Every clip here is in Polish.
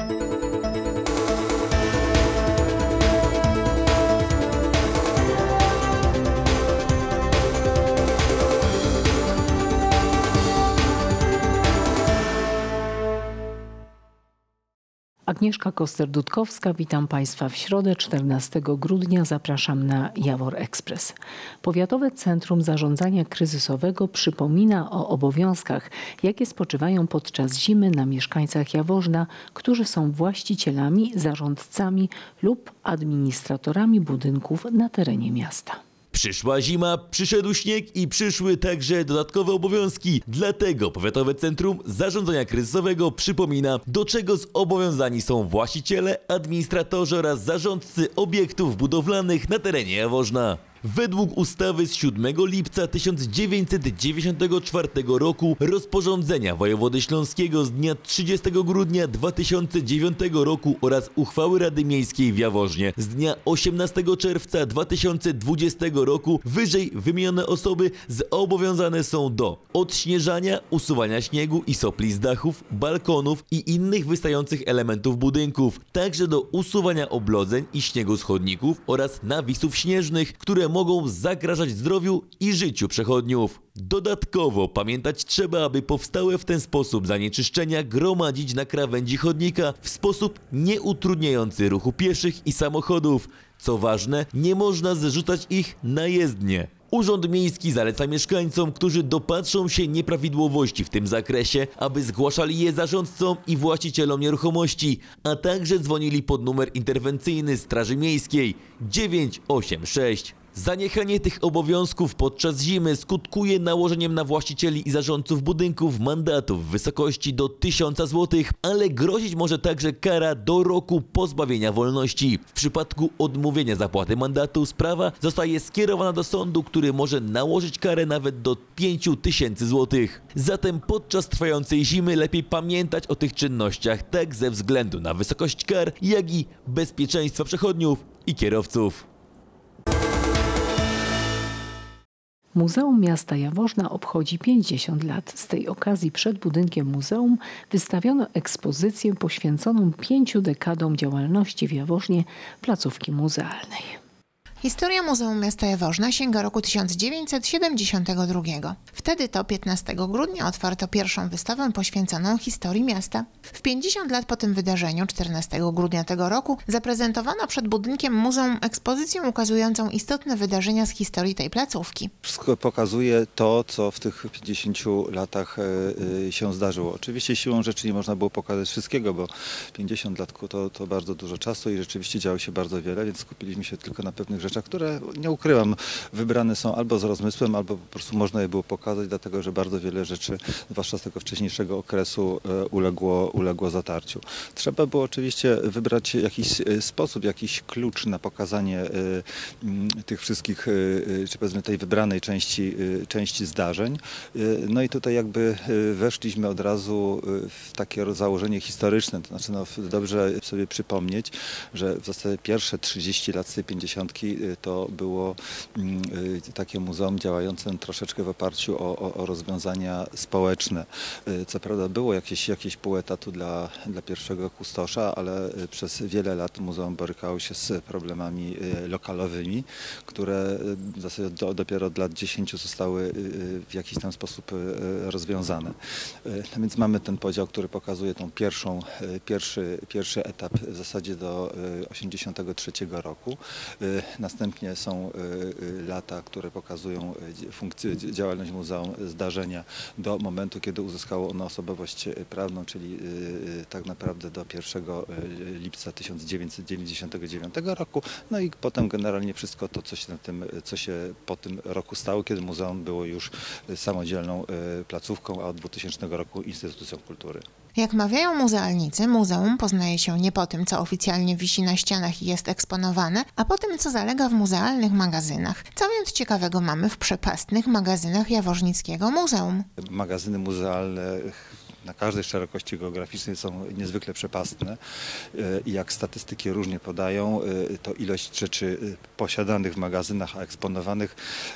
Agnieszka Koster-Dudkowska, witam Państwa w środę 14 grudnia. Zapraszam na Jawor Express. Powiatowe Centrum Zarządzania Kryzysowego przypomina o obowiązkach, jakie spoczywają podczas zimy na mieszkańcach Jaworzna, którzy są właścicielami, zarządcami lub administratorami budynków na terenie miasta. Przyszła zima, przyszedł śnieg i przyszły także dodatkowe obowiązki. Dlatego Powiatowe Centrum Zarządzania Kryzysowego przypomina, do czego zobowiązani są właściciele, administratorzy oraz zarządcy obiektów budowlanych na terenie Jaworzna. Według ustawy z 7 lipca 1994 roku, rozporządzenia wojewody śląskiego z dnia 30 grudnia 2009 roku oraz uchwały Rady Miejskiej w Jaworznie z dnia 18 czerwca 2020 roku wyżej wymienione osoby zobowiązane są do odśnieżania, usuwania śniegu i sopli z dachów, balkonów i innych wystających elementów budynków, także do usuwania oblodzeń i śniegu z chodników oraz nawisów śnieżnych, które mogą zagrażać zdrowiu i życiu przechodniów. Dodatkowo pamiętać trzeba, aby powstałe w ten sposób zanieczyszczenia gromadzić na krawędzi chodnika w sposób nieutrudniający ruchu pieszych i samochodów. Co ważne, nie można zrzucać ich na jezdnię. Urząd Miejski zaleca mieszkańcom, którzy dopatrzą się nieprawidłowości w tym zakresie, aby zgłaszali je zarządcom i właścicielom nieruchomości, a także dzwonili pod numer interwencyjny Straży Miejskiej 986. Zaniechanie tych obowiązków podczas zimy skutkuje nałożeniem na właścicieli i zarządców budynków mandatów w wysokości do 1000 zł, ale grozić może także kara do roku pozbawienia wolności. W przypadku odmówienia zapłaty mandatu sprawa zostaje skierowana do sądu, który może nałożyć karę nawet do 5000 zł. Zatem podczas trwającej zimy lepiej pamiętać o tych czynnościach tak ze względu na wysokość kar, jak i bezpieczeństwa przechodniów i kierowców. Muzeum Miasta Jaworzna obchodzi 50 lat. Z tej okazji przed budynkiem muzeum wystawiono ekspozycję poświęconą 5 dekadom działalności w Jaworznie placówki muzealnej. Historia Muzeum Miasta Jaworzna sięga roku 1972. Wtedy to 15 grudnia otwarto pierwszą wystawę poświęconą historii miasta. W 50 lat po tym wydarzeniu, 14 grudnia tego roku, zaprezentowano przed budynkiem muzeum ekspozycję ukazującą istotne wydarzenia z historii tej placówki. Wszystko pokazuje to, co w tych 50 latach się zdarzyło. Oczywiście siłą rzeczy nie można było pokazać wszystkiego, bo 50 lat to bardzo dużo czasu i rzeczywiście działo się bardzo wiele, więc skupiliśmy się tylko na pewnych rzeczach, które, nie ukrywam, wybrane są albo z rozmysłem, albo po prostu można je było pokazać, dlatego że bardzo wiele rzeczy, zwłaszcza z tego wcześniejszego okresu, uległo zatarciu. Trzeba było oczywiście wybrać jakiś sposób, jakiś klucz na pokazanie tych wszystkich, czy powiedzmy tej wybranej części zdarzeń. No i tutaj jakby weszliśmy od razu w takie założenie historyczne, to znaczy dobrze sobie przypomnieć, że w zasadzie pierwsze 30 lat z tej 50 to było takie muzeum działające troszeczkę w oparciu o rozwiązania społeczne. Co prawda było jakieś pół etatu dla pierwszego kustosza, ale przez wiele lat muzeum borykało się z problemami lokalowymi, które w zasadzie dopiero od lat 10 zostały w jakiś tam sposób rozwiązane. No więc mamy ten podział, który pokazuje tą pierwszy etap w zasadzie do 1983 roku. Następnie są lata, które pokazują działalność muzeum, zdarzenia do momentu, kiedy uzyskało ono osobowość prawną, czyli tak naprawdę do 1 lipca 1999 roku. No i potem generalnie wszystko to, co się po tym roku stało, kiedy muzeum było już samodzielną placówką, a od 2000 roku instytucją kultury. Jak mawiają muzealnicy, muzeum poznaje się nie po tym, co oficjalnie wisi na ścianach i jest eksponowane, a po tym, co zalega w muzealnych magazynach. Co więc ciekawego mamy w przepastnych magazynach Jaworznickiego Muzeum? Magazyny muzealne na każdej szerokości geograficznej są niezwykle przepastne i jak statystyki różnie podają, to ilość rzeczy posiadanych w magazynach, a eksponowanych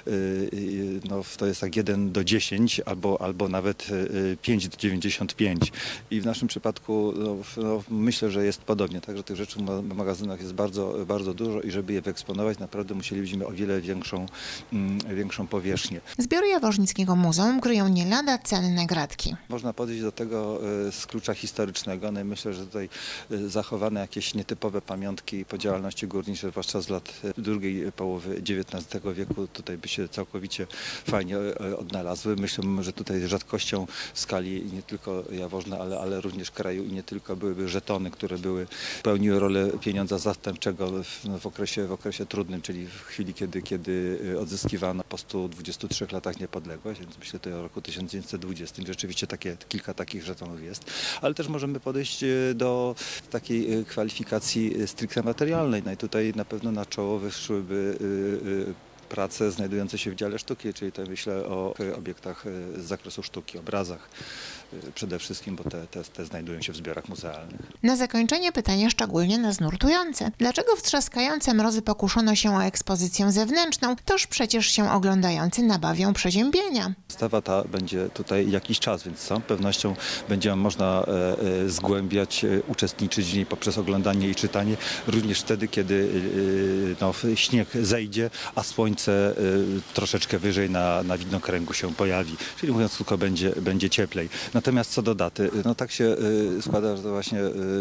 no, to jest tak 1 do 10 albo nawet 5 do 95 i w naszym przypadku no, myślę, że jest podobnie, także tych rzeczy w magazynach jest bardzo, bardzo dużo i żeby je wyeksponować naprawdę musielibyśmy o wiele większą powierzchnię. Zbiory Jaworznickiego Muzeum kryją nie lada cenne gratki. Można podejść do tego z klucza historycznego. No i myślę, że tutaj zachowane jakieś nietypowe pamiątki po działalności górniczej, zwłaszcza z lat drugiej połowy XIX wieku, tutaj by się całkowicie fajnie odnalazły. Myślę, że tutaj rzadkością w skali nie tylko Jaworzna, ale również kraju i nie tylko byłyby żetony, które pełniły rolę pieniądza zastępczego w okresie trudnym, czyli w chwili, kiedy odzyskiwano po 123 latach niepodległość, więc myślę tutaj o roku 1920. Rzeczywiście kilka takich żetonów jest, ale też możemy podejść do takiej kwalifikacji stricte materialnej. No i tutaj na pewno na czoło wyszłyby prace znajdujące się w dziale sztuki, czyli tutaj myślę o obiektach z zakresu sztuki, obrazach przede wszystkim, bo te znajdują się w zbiorach muzealnych. Na zakończenie pytanie szczególnie nas nurtujące. Dlaczego w trzaskające mrozy pokuszono się o ekspozycję zewnętrzną? Toż przecież się oglądający nabawią przeziębienia. Wystawa ta będzie tutaj jakiś czas, więc z całą pewnością będzie można zgłębiać, uczestniczyć w niej poprzez oglądanie i czytanie, również wtedy, kiedy śnieg zejdzie, a słońce troszeczkę wyżej na widnokręgu się pojawi. Czyli mówiąc krótko, będzie cieplej. Natomiast co do daty, no tak się składa, że to właśnie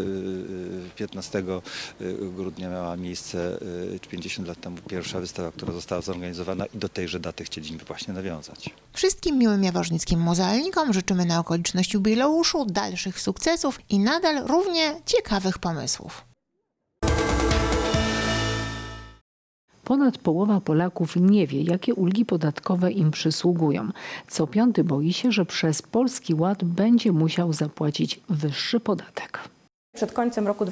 15 grudnia miała miejsce 50 lat temu pierwsza wystawa, która została zorganizowana i do tejże daty chcieliśmy właśnie nawiązać. Wszystkim miłym jaworznickim muzealnikom życzymy na okoliczność jubileuszu dalszych sukcesów i nadal równie ciekawych pomysłów. Ponad połowa Polaków nie wie, jakie ulgi podatkowe im przysługują. Co piąty boi się, że przez Polski Ład będzie musiał zapłacić wyższy podatek. Przed końcem roku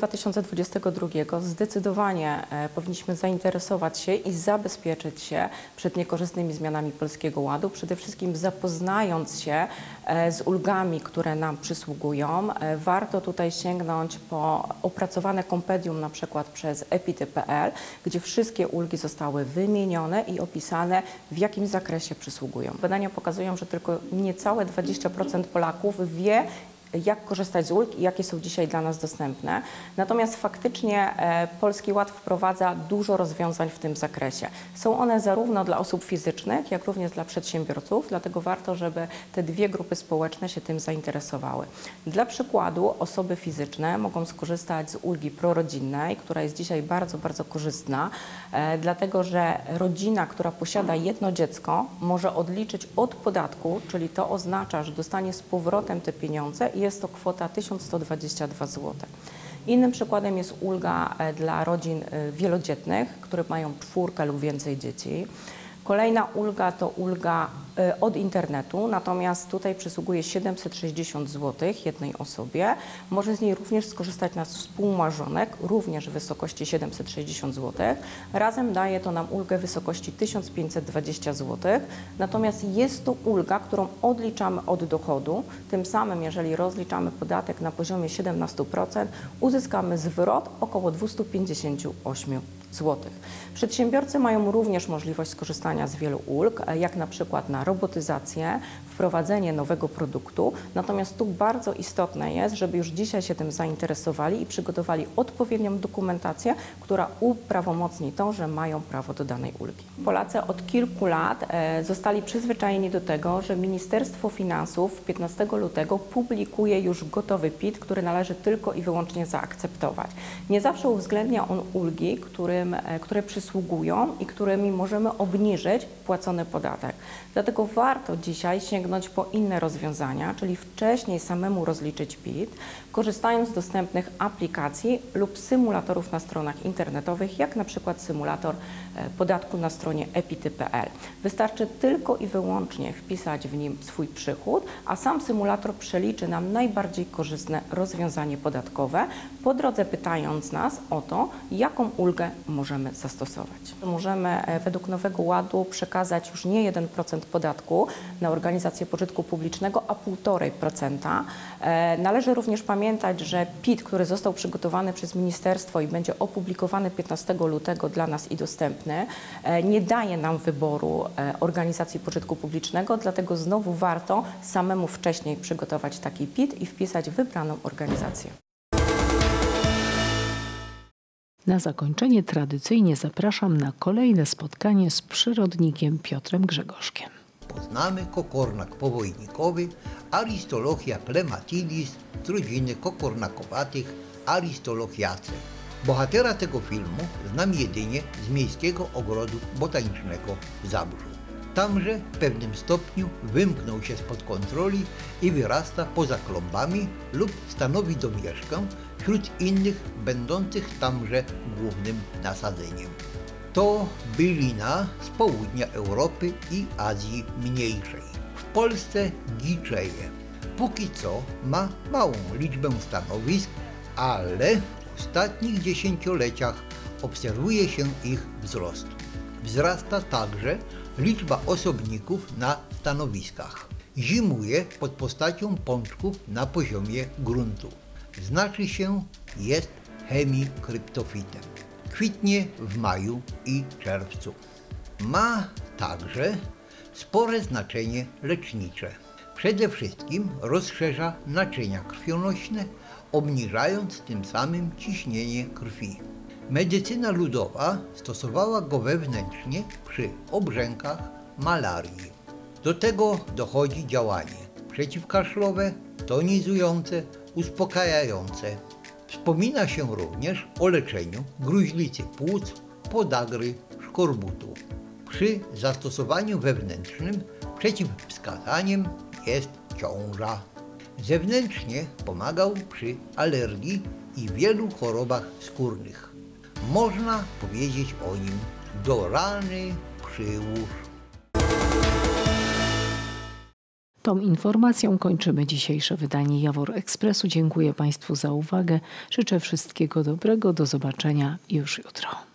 2022 zdecydowanie powinniśmy zainteresować się i zabezpieczyć się przed niekorzystnymi zmianami Polskiego Ładu, przede wszystkim zapoznając się z ulgami, które nam przysługują. Warto tutaj sięgnąć po opracowane kompendium na przykład przez epity.pl, gdzie wszystkie ulgi zostały wymienione i opisane, w jakim zakresie przysługują. Badania pokazują, że tylko niecałe 20% Polaków wie, jak korzystać z ulg i jakie są dzisiaj dla nas dostępne. Natomiast faktycznie Polski Ład wprowadza dużo rozwiązań w tym zakresie. Są one zarówno dla osób fizycznych, jak również dla przedsiębiorców, dlatego warto, żeby te dwie grupy społeczne się tym zainteresowały. Dla przykładu osoby fizyczne mogą skorzystać z ulgi prorodzinnej, która jest dzisiaj bardzo, bardzo korzystna, dlatego że rodzina, która posiada jedno dziecko, może odliczyć od podatku, czyli to oznacza, że dostanie z powrotem te pieniądze i jest to kwota 1122 zł. Innym przykładem jest ulga dla rodzin wielodzietnych, które mają 4 lub więcej dzieci. Kolejna ulga to ulga od internetu, natomiast tutaj przysługuje 760 zł jednej osobie. Może z niej również skorzystać nasz współmarzonek, również w wysokości 760 zł. Razem daje to nam ulgę w wysokości 1520 zł. Natomiast jest to ulga, którą odliczamy od dochodu. Tym samym, jeżeli rozliczamy podatek na poziomie 17%, uzyskamy zwrot około 258 zł. Przedsiębiorcy mają również możliwość skorzystania z wielu ulg, jak na przykład na robotyzację, wprowadzenie nowego produktu. Natomiast tu bardzo istotne jest, żeby już dzisiaj się tym zainteresowali i przygotowali odpowiednią dokumentację, która uprawomocni to, że mają prawo do danej ulgi. Polacy od kilku lat zostali przyzwyczajeni do tego, że Ministerstwo Finansów 15 lutego publikuje już gotowy PIT, który należy tylko i wyłącznie zaakceptować. Nie zawsze uwzględnia on ulgi, które przysługują i którymi możemy obniżyć płacony podatek. Dlatego warto dzisiaj sięgnąć po inne rozwiązania, czyli wcześniej samemu rozliczyć PIT, korzystając z dostępnych aplikacji lub symulatorów na stronach internetowych, jak na przykład symulator podatku na stronie epity.pl. Wystarczy tylko i wyłącznie wpisać w nim swój przychód, a sam symulator przeliczy nam najbardziej korzystne rozwiązanie podatkowe, po drodze pytając nas o to, jaką ulgę możemy zastosować. Możemy według Nowego Ładu przekazać już nie 1% podatku na organizację pożytku publicznego, a 1,5%. Należy również pamiętać, że PIT, który został przygotowany przez ministerstwo i będzie opublikowany 15 lutego dla nas i dostępny, nie daje nam wyboru organizacji pożytku publicznego, dlatego znowu warto samemu wcześniej przygotować taki PIT i wpisać wybraną organizację. Na zakończenie tradycyjnie zapraszam na kolejne spotkanie z przyrodnikiem Piotrem Grzegorzkiem. Poznamy kokornak powojnikowy Aristolochia clematilis z rodziny kokornakowatych Aristolochiaceae. Bohatera tego filmu znam jedynie z Miejskiego Ogrodu Botanicznego w Zabrzu. Tamże w pewnym stopniu wymknął się spod kontroli i wyrasta poza klombami lub stanowi domieszkę wśród innych będących tamże głównym nasadzeniem. To bylina z południa Europy i Azji Mniejszej. W Polsce dziczeje. Póki co ma małą liczbę stanowisk, ale w ostatnich dziesięcioleciach obserwuje się ich wzrost. Wzrasta także liczba osobników na stanowiskach. Zimuje pod postacią pączków na poziomie gruntu. Znaczy się, jest hemikryptofitem. Kwitnie w maju i czerwcu. Ma także spore znaczenie lecznicze. Przede wszystkim rozszerza naczynia krwionośne, obniżając tym samym ciśnienie krwi. Medycyna ludowa stosowała go wewnętrznie przy obrzękach malarii. Do tego dochodzi działanie przeciwkaszlowe, tonizujące, uspokajające. Wspomina się również o leczeniu gruźlicy płuc, podagry, szkorbutu. Przy zastosowaniu wewnętrznym przeciwwskazaniem jest ciąża. Zewnętrznie pomagał przy alergii i wielu chorobach skórnych. Można powiedzieć o nim: do rany przyłóż. Tą informacją kończymy dzisiejsze wydanie Jawor Ekspresu. Dziękuję Państwu za uwagę. Życzę wszystkiego dobrego. Do zobaczenia już jutro.